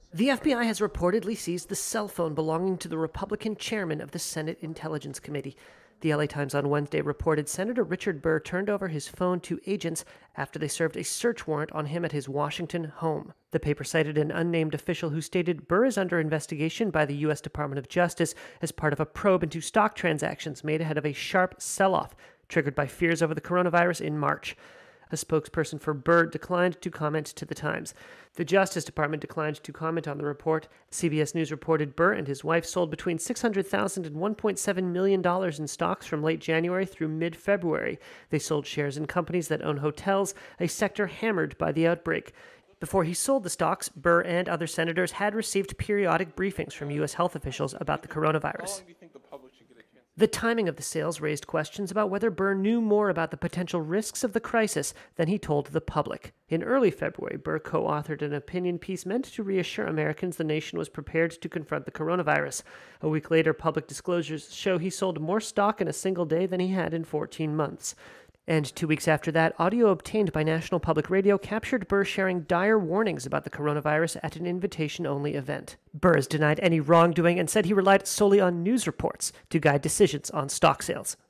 The FBI has reportedly seized the cell phone belonging to the Republican chairman of the Senate Intelligence Committee. The LA Times on Wednesday reported Senator Richard Burr turned over his phone to agents after they served a search warrant on him at his Washington home. The paper cited an unnamed official who stated Burr is under investigation by the U.S. Department of Justice as part of a probe into stock transactions made ahead of a sharp sell-off triggered by fears over the coronavirus in March. A spokesperson for Burr declined to comment to the Times. The Justice Department declined to comment on the report. CBS News reported Burr and his wife sold between $600,000 and $1.7 million in stocks from late January through mid-February. They sold shares in companies that own hotels, a sector hammered by the outbreak. Before he sold the stocks, Burr and other senators had received periodic briefings from U.S. health officials about the coronavirus. The timing of the sales raised questions about whether Burr knew more about the potential risks of the crisis than he told the public. In early February, Burr co-authored an opinion piece meant to reassure Americans the nation was prepared to confront the coronavirus. A week later, public disclosures show he sold more stock in a single day than he had in 14 months. And 2 weeks after that, audio obtained by National Public Radio captured Burr sharing dire warnings about the coronavirus at an invitation-only event. Burr has denied any wrongdoing and said he relied solely on news reports to guide decisions on stock sales.